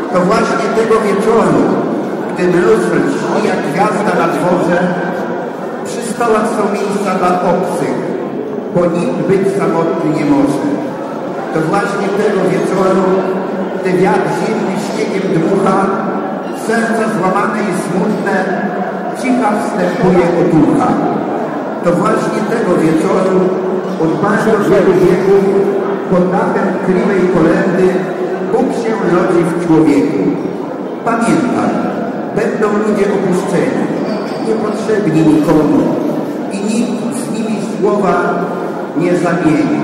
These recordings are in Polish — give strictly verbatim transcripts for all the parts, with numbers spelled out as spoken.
To właśnie tego wieczoru, gdy mróz lśni jak gwiazda na dworze, przy stołach są miejsca dla obcych, bo nikt być samotny nie może. To właśnie tego wieczoru, gdy wiatr zimny śniegiem dmucha, serca złamane i smutne, cicha wstępuje otucha. To właśnie tego wieczoru, od bardzo wielu wieków, pod dachem tkliwej kolędy, Bóg się rodzi w człowieku. Pamiętaj, będą ludzie opuszczeni, niepotrzebni nikomu i nikt z nimi słowa nie zamieni.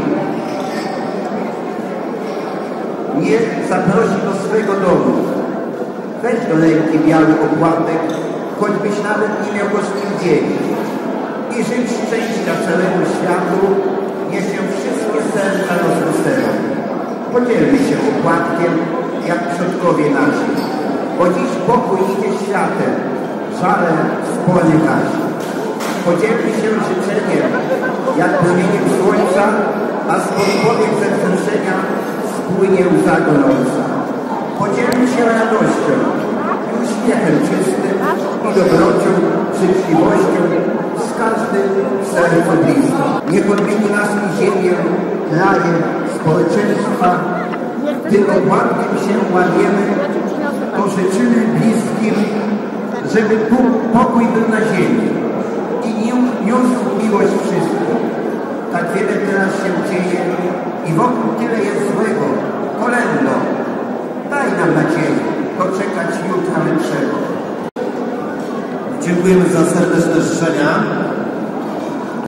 Nie zaprosi do swego domu. Weź do ręki biały opłatek, choćbyś nawet nie miał go z nim dzielić. I życz szczęścia całemu światu, niech się wszystkie serca rozweselą. Podzielmy się opłatkiem, jak przodkowie nasi, bo dziś pokój idzie światem, żale spłonie gasi. Podzielmy się życzeniem, jak promieniem słońca, a spod powiek ze wzruszenia spłynie łza gorąca. Podzielmy się radością i uśmiechem czystym i dobrocią, życzliwością z każdym sercu blisko. Niech odmieni nas i ziemię, kraje, społeczeństwa. Gdy opłatkiem się łamiemy, to życzymy bliskim, żeby pokój był na ziemi i niósł miłość wszystkim. Tak wiele teraz się dzieje i wokół tyle jest złego. Kolędo, daj nam nadzieję doczekać jutra lepszego. Dziękujemy za serdeczne życzenia.